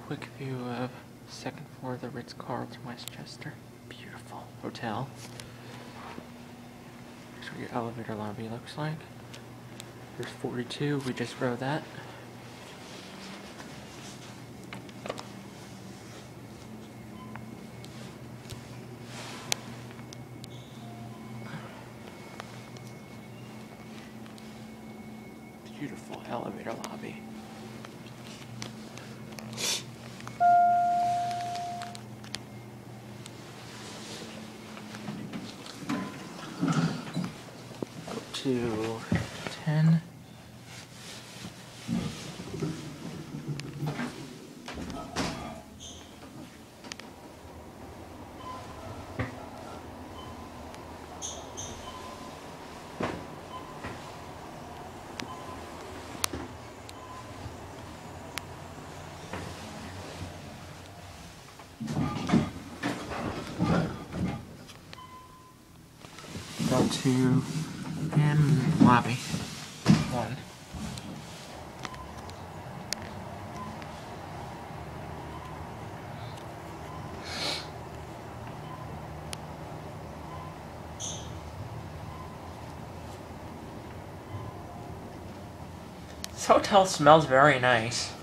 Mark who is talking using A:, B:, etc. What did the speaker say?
A: quick view of second floor of the Ritz Carlton Westchester. Beautiful hotel. Here's what your elevator lobby looks like. There's 42, we just rode that. Beautiful elevator lobby. Go to 10. Go to and lobby. 1. This hotel smells very nice.